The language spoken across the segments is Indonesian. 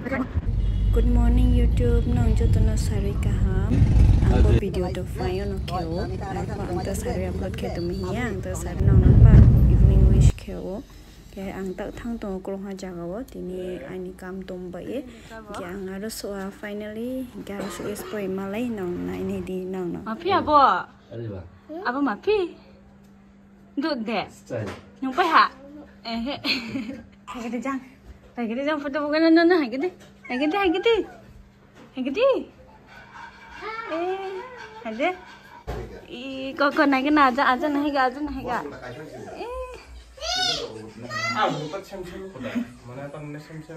Good morning YouTube. Nong jo tono sari kaham. Ang video to fire no keo. Ang ta sari upload ke to miya. Ang ta sari nong pa evening wish keo. Ke ang ta thang to krong ha jaga wo. Tini ani kam tom ba ye. Ke ang aro so finally ga so is poi malay nong na ini di nong nong. Mapi abo. Abo mapi. Dud de. Nhung pai ha. Eh. Hai cái jang. Hai cái jang photo bukan nana hai cái. Hai cái hai cái. Hai cái. Eh, hai deh. I kok naik na aja naik ga. Eh. Ah, bukan sem-sem mana tan sem-sem.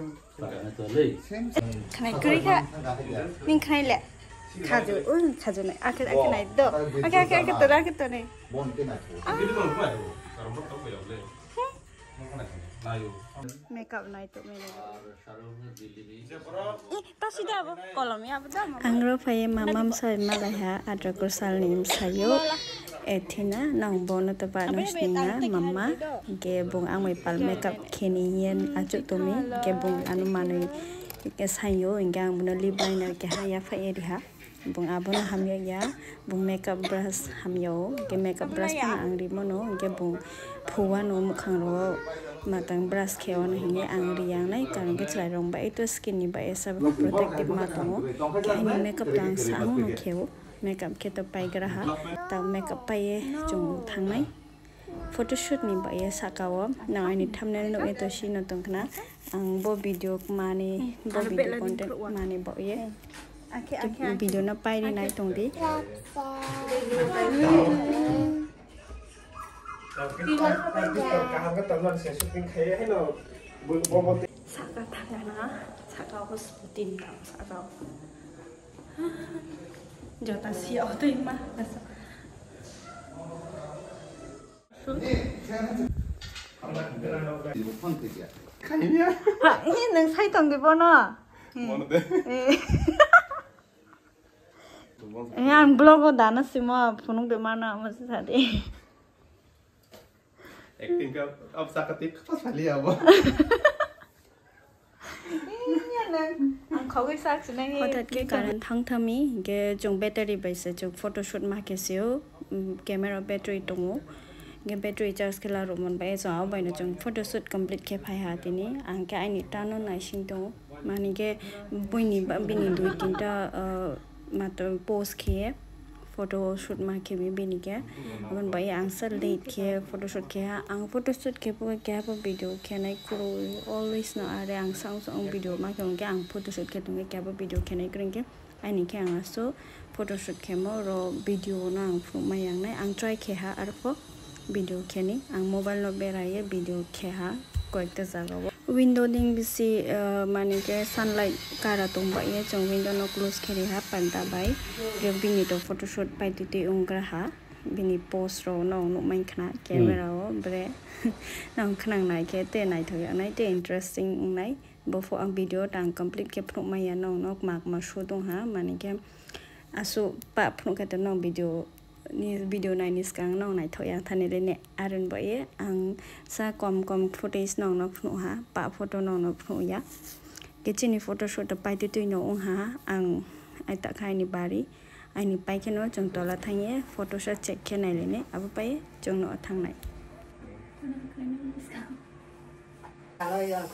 Kena kuri ka. Ning kena le. Khaju ne. Akhir naik do. Akhir to ne. Makeup naik tu Angro paye mamam say malaya adra kursal nim sayo etina nang bono to pa no sninga mama ge bung ang may pal makeup keniyen ajuk tumi ge bung anu manu ke sayo ingang buno libay na ke haya faye diha bung abon hamyo ya bung makeup brush hamyo ge makeup brush pa ang rimono ge bung phuwa no mukhang ro matang brush keo na hingi ang riyang nai kan ke chlai rong ba ito skin ni ba esa protective matongo ke ni makeup dang sang no keo makeup ke to pai graha ta makeup pai chung thang nai photoshoot ni ba ye sakawo na ani thumbnail no eto shi no tong kana ang bo video mani bo video content mani bo ye video na pai ni nai tong di Saka thangana, saka hospitin tang saka. Jota siao tu ima. Ini neng sai tong di bono. Yang blog dana semua punung di mana masih tadi. Acting ka ab sakatik pas pali abo. Ang khawai sak sinai. Hotat ke karan thang thami ge jong battery baise jong photoshoot ma ke seo camera battery tongo ge battery charge kala romon bai so aw bai na jong photoshoot complete ke phai ha tini ang ke ai ni tano nai sing tongo mani ge boini ba bini dui tinta mato post ke photoshoot ma ke bini ke abon bai ang sal late ke photoshoot ke ang photoshoot ke po ke po video ke nai kuro always no are ang sang song video ma ke ang photoshoot ke tung ke po video ke nai kring ke ani ke ang so photoshoot ke mo ro video na ang fu ma yang nai ang try ke ha ar po video ke ni ang mobile no berai video ke ha koekta jaga window ding bisi mani ke sunlight kara tung ba ye jong window no close keri ha panta bai ge bini to photoshoot pai titi ungra ha bini post ro no no main khna camera ro bre nang khnang nai ke te nai thoya nai te interesting nai before ang video tang complete ke phnu ma ya no nok mak ma shu tung ha mani ke asu pa phnu ka te no ni video nai ni skang nong nai thoya thane le ne aron ba ye ang sa kom footage nong nok phnu ha pa photo nong nok phnu ya ke chini photoshoot pai ti tu no ong ha ang ai ta khai ni bari ai ni pai ke no jong tola thang photoshoot check ke nai le ne ab pai jong no thang nai Kalau yang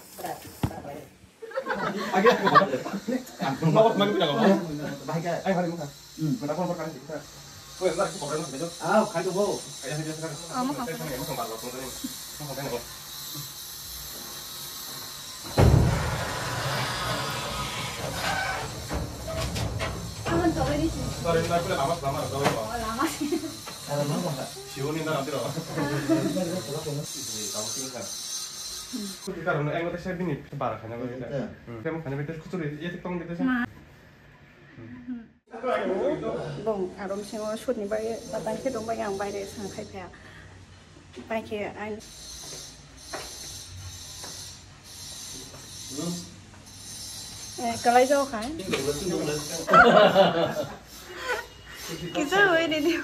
Agak mau mau punya apa? Baik kan? Ayo hari muka. Kenapa mau kali kita? Oh, entar aku koran aja. ah, kan tu bo. Ayah dia sekarang. Mau Saya mau kembali waktu ini. Mau kan apa? Kamu coba di sini. Sorry, entar aku lama lama. Oh, lama sih. Kalau mau enggak? Siunin entar nanti loh. Kamu tinggal. Kita karena yang saya bini sebar kan apa kita. Saya mau kan betul kucur ya tiktok gitu sih. bong arom singo shoot ni bai patan ke dong bai yang bai de sang khai pha bai ke ai kalai jo khai kita we de dio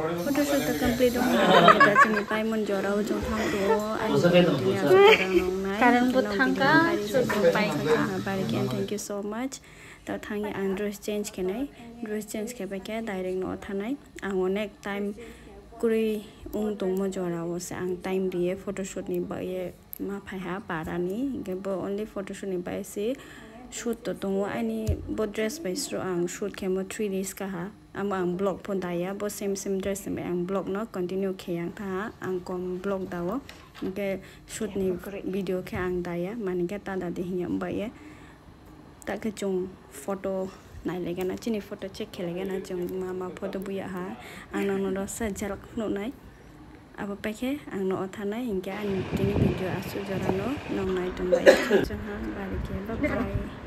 photoshoot complete dong kita chini pai mon jorao jong thang do ani thanai Karang butangka pai bari and thank you so much ta thangi ang dress change kenai dress change ke ba ke direct no thanai ang onek time kuri tongmo jora was ang time diye photoshoot ni ba ye ma phai ha parani ge bo only photoshoot ni ba se shoot to tongo ani bo dress by stro ang shoot kemo 3 days ka ha ang blog pon daya bo same dress me ang blog no continue kheyang tha ang kom blog dawo ke shoot ni video ke ang daya man ke ta da de hiam ba ye ta ke chung photo nai lega na chini photo check khelega na chung mama photo buya ha ang no no sa jalak no nai aba pake ang no othanai hingke ani tini video asu jara no nong nai tung ba chung ha bari ke bye bye